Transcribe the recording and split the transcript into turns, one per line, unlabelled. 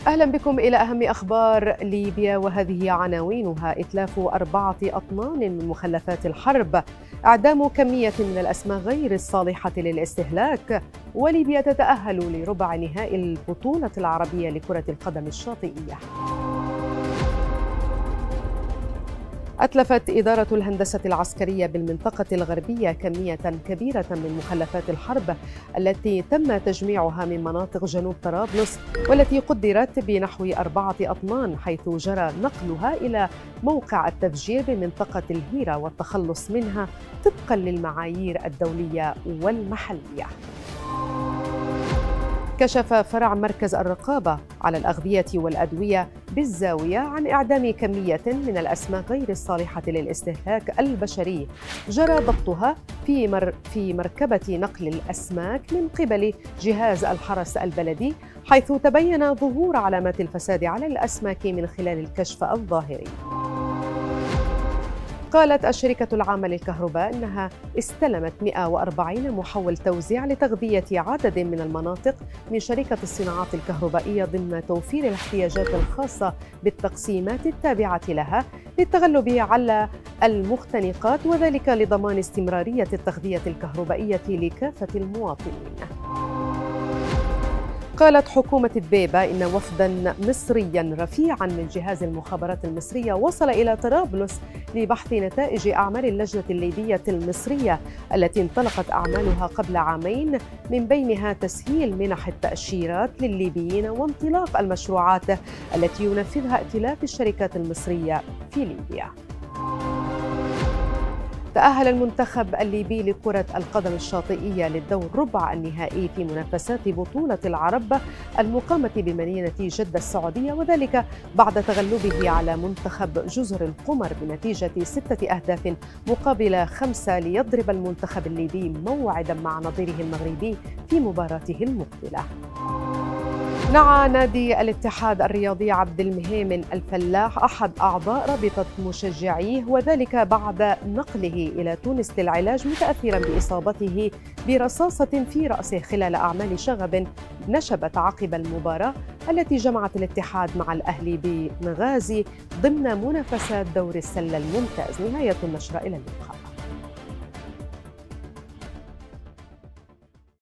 أهلا بكم إلى أهم أخبار ليبيا، وهذه عناوينها: إتلاف 4 أطنان من مخلفات الحرب، إعدام كمية من الأسماك غير الصالحة للاستهلاك، وليبيا تتأهل لربع نهائي البطولة العربية لكرة القدم الشاطئية. أتلفت إدارة الهندسة العسكرية بالمنطقة الغربية كمية كبيرة من مخلفات الحرب التي تم تجميعها من مناطق جنوب طرابلس، والتي قدرت بنحو 4 أطنان، حيث جرى نقلها إلى موقع التفجير بمنطقة الهيرة والتخلص منها طبقا للمعايير الدولية والمحلية. كشف فرع مركز الرقابة على الأغذية والأدوية بالزاوية عن إعدام كمية من الأسماك غير الصالحة للاستهلاك البشري جرى ضبطها في مركبة نقل الأسماك من قبل جهاز الحرس البلدي، حيث تبين ظهور علامات الفساد على الأسماك من خلال الكشف الظاهري. قالت الشركة العامة للكهرباء إنها استلمت 140 محول توزيع لتغذية عدد من المناطق من شركة الصناعات الكهربائية ضمن توفير الاحتياجات الخاصة بالتقسيمات التابعة لها للتغلب على المختنقات، وذلك لضمان استمرارية التغذية الكهربائية لكافة المواطنين. قالت حكومة دبيبة إن وفداً مصرياً رفيعاً من جهاز المخابرات المصرية وصل إلى طرابلس لبحث نتائج أعمال اللجنة الليبية المصرية التي انطلقت أعمالها قبل عامين، من بينها تسهيل منح التأشيرات للليبيين وانطلاق المشروعات التي ينفذها ائتلاف الشركات المصرية في ليبيا. تأهل المنتخب الليبي لكرة القدم الشاطئية للدور ربع النهائي في منافسات بطولة العرب المقامة بمدينة جدة السعودية، وذلك بعد تغلبه على منتخب جزر القمر بنتيجة 6 أهداف مقابل 5 ليضرب المنتخب الليبي موعدا مع نظيره المغربي في مباراته المقبلة. نعى نادي الاتحاد الرياضي عبد المهيمن الفلاح أحد أعضاء رابطة مشجعيه، وذلك بعد نقله إلى تونس للعلاج متأثرا بإصابته برصاصة في رأسه خلال أعمال شغب نشبت عقب المباراة التي جمعت الاتحاد مع الأهلي ببنغازي ضمن منافسات دور السلة الممتاز. نهاية النشرة، إلى اللقاء.